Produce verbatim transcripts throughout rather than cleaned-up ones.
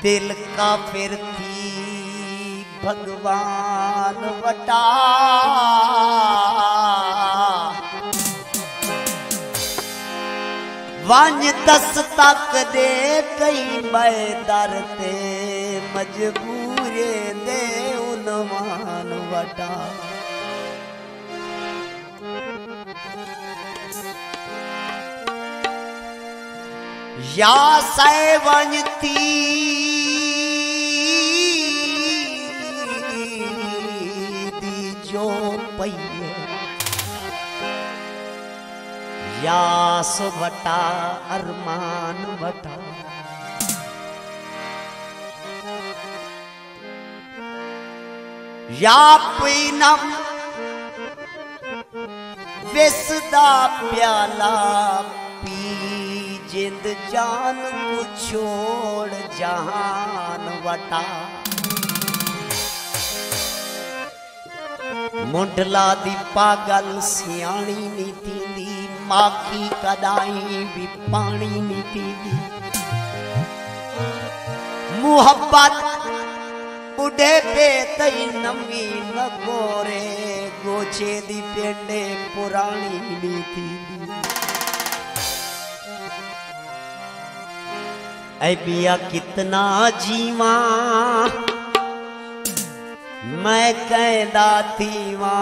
दिल का फिर थी भगवान वटा वंज दस तक दे कई मैदार ते मजबूरे दे उनवान वटा या सैवंती दी जो पइए या सुवटा अरमान वटा या पीनम विसदा प्याला जिंद जान को छोड़ जहान वटा मुंडला दी पागल सियाणी नी थींदी माखी कदाई भी पानी नी थींदी मुहब्बत बुढ़े पे तई नमी न गोरे गोचे दी पेंडे पुरानी नी थींदी ऐ बिया कितना जीवा मैं कहदा थीवा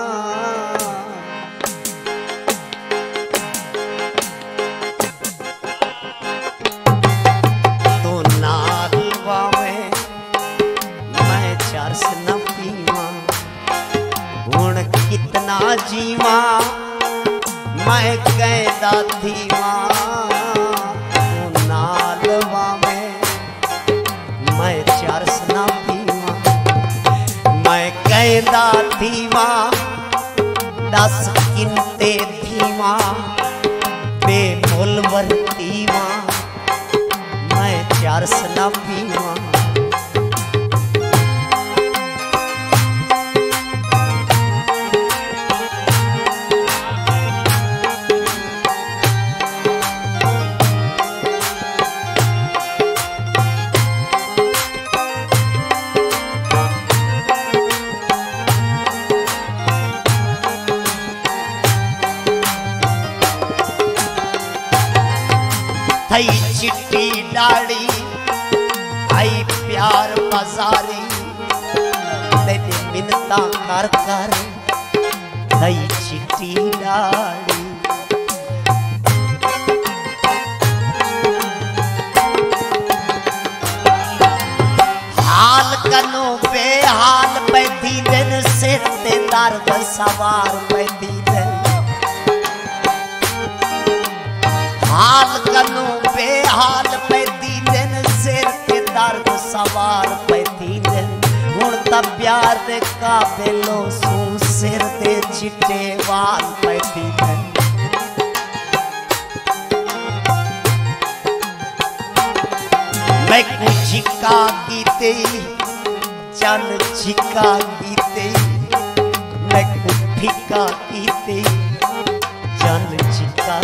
तो नालवा में मैं चरस न पीवा हुण कितना जीवा मैं कहदा थीवा मैं चरस ना पीवा मैं कहदा थीवा दस किनते थीवा बेमोल वरतीवा मैं चरस ना पीवा थई चिट्टी डाड़ी आई प्यार बाजारी तेरी मिन्नता कर कर थई चिट्टी डाड़ी हाल कनो बेहाल बैठी दिन सिर ते दर्द सवार बैठी दिन हाल कनो बेहाल पैदी दिन सिर के दर्द सवार पैदी दिन हुण ता प्यार दे काबिलो सू सिर दे चिट्टे वाल पैदी दिन मैं को झिका कीते चल झिका कीते मैं को फिका कीते चल झिका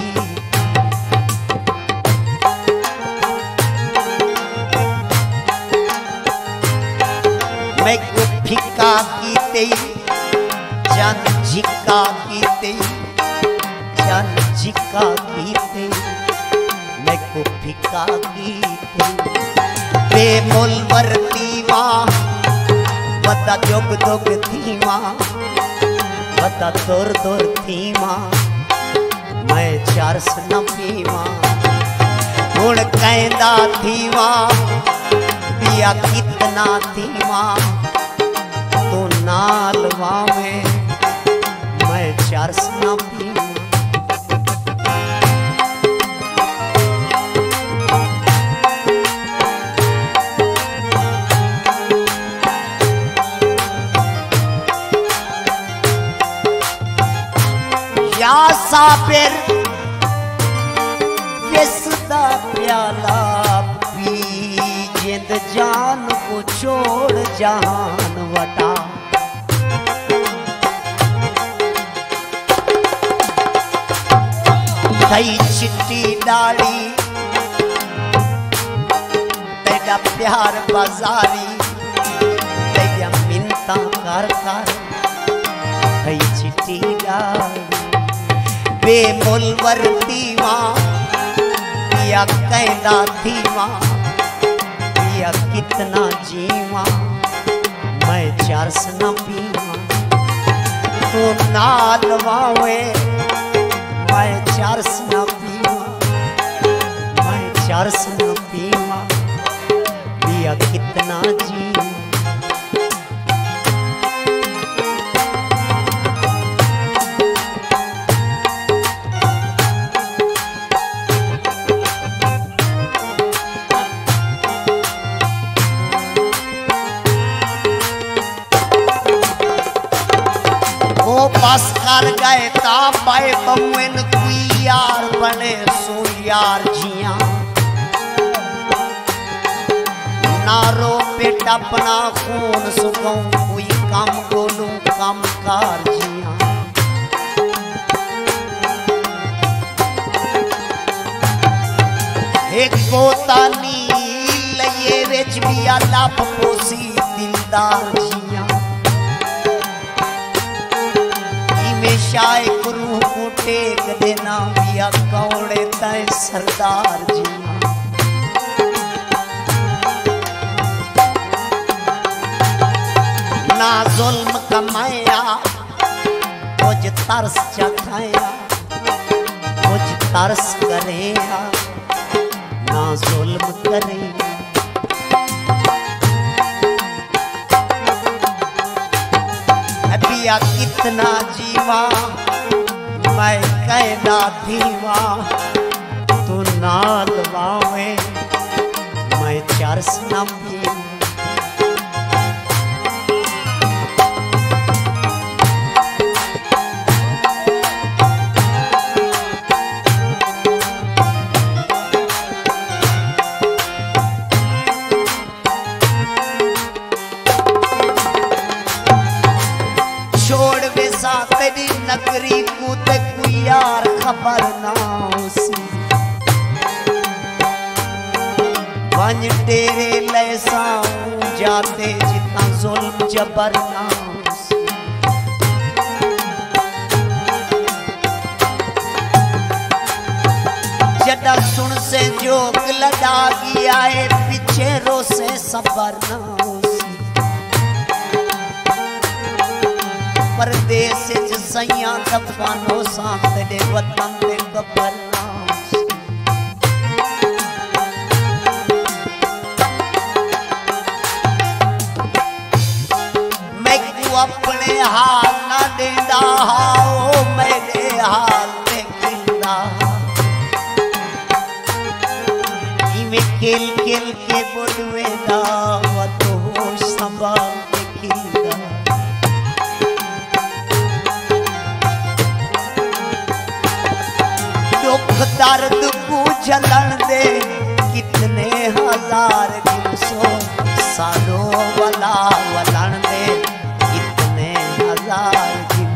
मैं को फिका कीते जन झिका कीते जन झिका कीते मैं को फिका कीते बेमोल वरतीवा बता जोग जोग थीवा बता तोर तोर थीवा मैं चरस न पीवा हुण कहदा थीवा पिया कितना थीवा तो नालवा में मैं चरस न पीवा या साबिर विसदा प्याला पी जिंद जान को छोड़ जहान वटा थई चिट्टी डाली ते तेरा प्यार बाजारी तेरा मिन्नता कर कर है चिट्ठी डाली बेमोल वरती मां पिया कहना धीमा पिया कितना जीवा मैं चरस न पीवा तू नाल वावे मैं चरस न पीवा मैं चरस न पीवा पिया कितना जीवा बस कर गए ता पाए बमुन कोई यार बने सो यार जिया ना रो बेटा अपना खून सुखों कोई कम बोलूं कम कार जिया एक पोता नी लये विच भी अल्लाह पोसी दिलदार जिया शाय गुरु को टेक देना पिया कौड़े तय सरदार जी ना जुल्म कमाया कुछ तरस चखाया कुछ तरस करेगा ना जुल्म करेगा पिया कितना जीवा मैं कहना धीवा तू नाल वावे मैं चरस न पीवा तेरी नगरी को ते कोई यार खबर ना उसी वंज तेरे लैसा जाते जितना जुल्म जबर ना उसी जदा सुन से जोग लगा गया है पीछे रो से सबर ना परदेस सैया दफानो साथ दे वतन दे कबर मैं को अपने हाल ना देंदा हाओ मेरे हाल में किंदा इमे किल किल के बोलवेदा व तो होश संभाल के किंदा दर्द को जलन दे कितने हजार दिन सो सालों वाला वलन दे कितने हजार दिन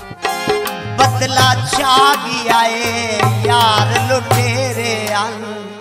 छा गया यार लुटेरे अंग